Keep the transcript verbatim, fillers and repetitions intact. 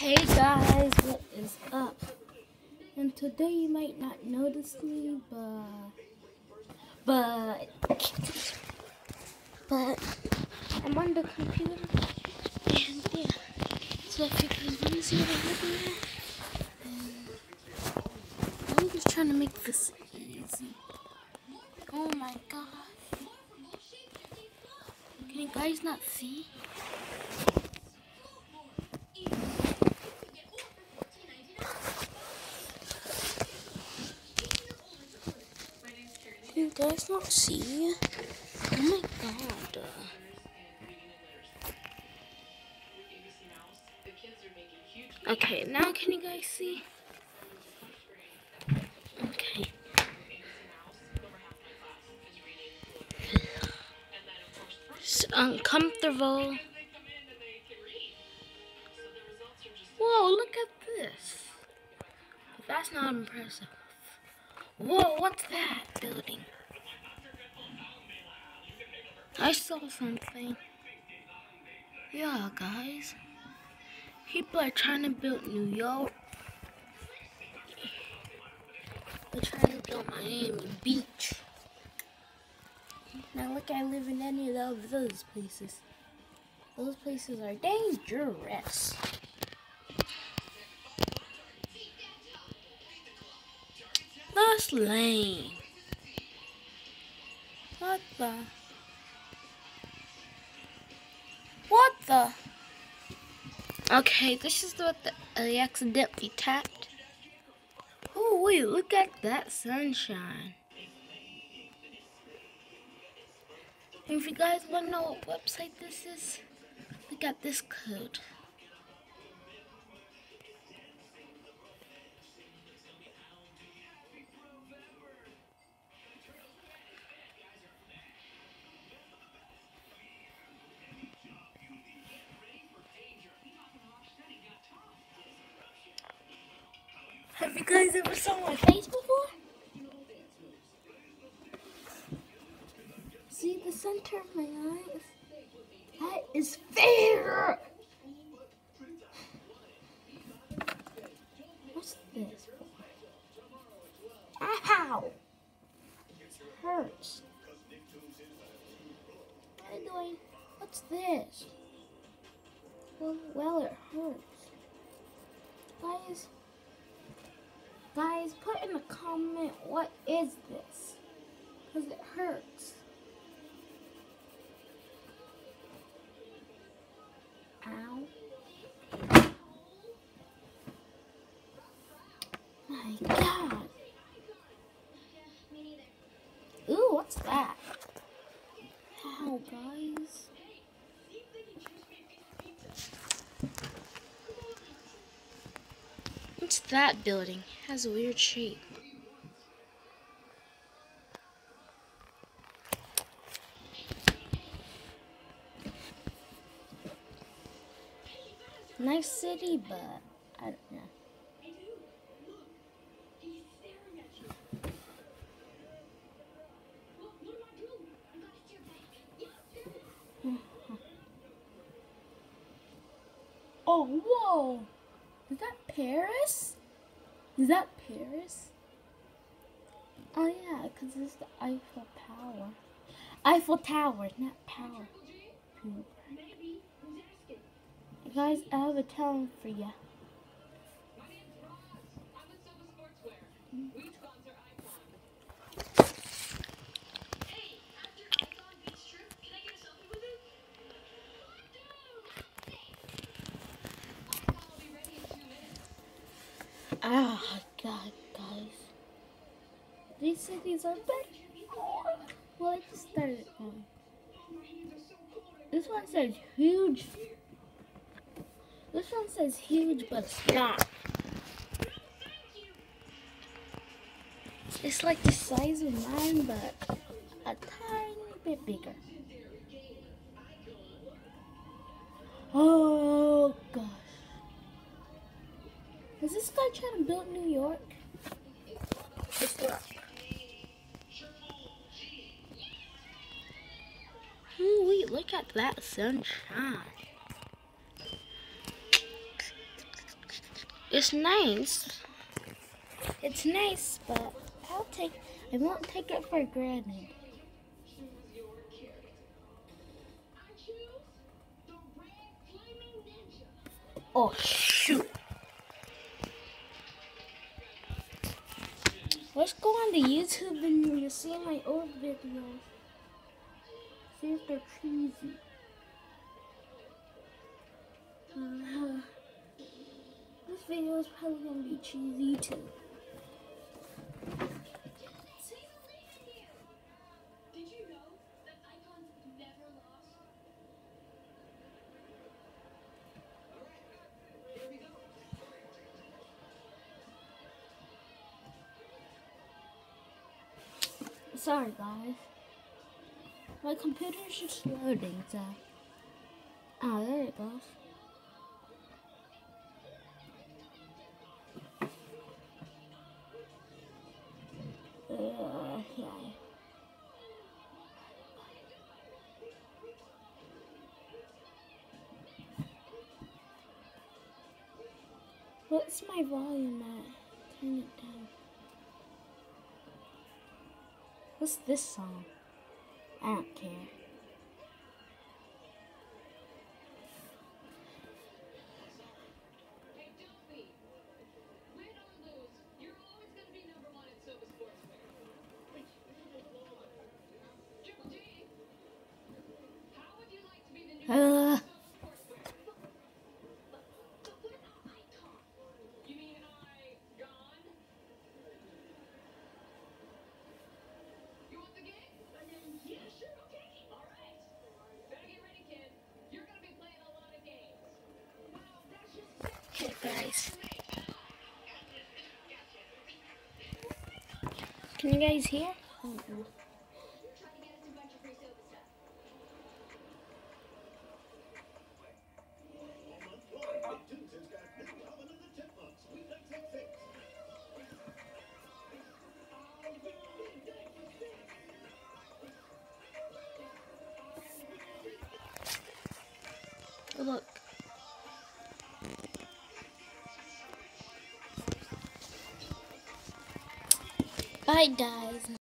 Hey guys, what is up? And today you might not notice me, but but but I'm on the computer, and yeah. So if you guys want to see what I'm looking at, I'm just trying to make this easy. Oh my god! Can you guys not see? Can you guys not see? Oh my god. Okay, now can you guys see? Okay. It's uncomfortable. Whoa, look at this. That's not impressive. Whoa, what's that building? I saw something. Yeah, guys. People are trying to build New York. They're trying to build Miami Beach. Now look, I live in any of those places. Those places are dangerous. That's lame. What the? What the? Okay, this is what the, I accidentally tapped. Oh wait, look at that sunshine. And if you guys want to know what website this is, look at this code. Have you guys ever saw my face before? See the center of my eyes? That is fear! What's this for? Ow! It hurts. Anyway, what's this? Well, well, it hurts. Guys, guys, put in a comment, what is this? Because it hurts. Ow. My god. Ooh, what's that? Ow, guys. What's that building? It has a weird shape. Nice city, but I don't know. Oh, whoa! Is that Paris? Is that Paris? Oh yeah, because it's the Eiffel Tower. Eiffel Tower, not power. Guys, I have a talent for you. Ah, God, guys. These cities are big. Well, I just started one. This one says huge. This one says huge, but it's not. It's like the size of mine, but a tiny bit bigger. Oh, gosh. Is this guy trying to build New York? Just look. Ooh, wait, look at that sunshine. It's nice. It's nice, but I'll take. I won't take it for granted. Oh shoot! Let's go on to YouTube and you see my old videos. See if they're cheesy. Uh, this video is probably gonna be cheesy too. Sorry guys. My computer's just loading, so. Oh, there it goes. Uh, yeah. What's my volume at? Turn it down. What's this song? I don't care. Uh, okay, guys. Can you guys hear? Oh, no. Look. Bye, guys.